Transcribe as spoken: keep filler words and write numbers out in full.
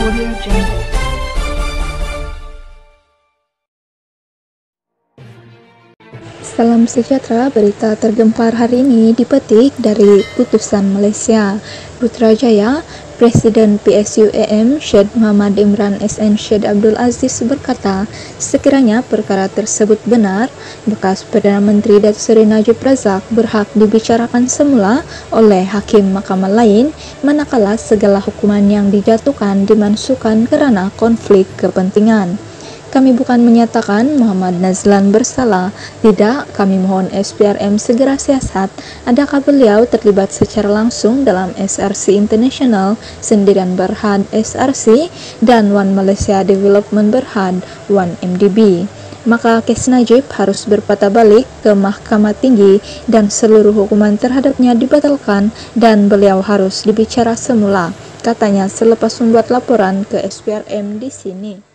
Audio Jungle. Salam sejahtera, berita tergempar hari ini dipetik dari Putusan Malaysia. Putrajaya, Presiden P S U A M Syed Muhammad Imran S N Syed Abdul Aziz berkata, sekiranya perkara tersebut benar, bekas Perdana Menteri Datuk Seri Najib Razak berhak dibicarakan semula oleh hakim mahkamah lain, manakala segala hukuman yang dijatuhkan dimansuhkan kerana konflik kepentingan. Kami bukan menyatakan Muhammad Nazlan bersalah. Tidak, kami mohon S P R M segera siasat. Adakah beliau terlibat secara langsung dalam S R C International, Sendirian Berhad S R C, dan One Malaysia Development Berhad, One M D B? Maka kes Najib harus berpatah balik ke Mahkamah Tinggi dan seluruh hukuman terhadapnya dibatalkan dan beliau harus dibicara semula, katanya selepas membuat laporan ke S P R M di sini.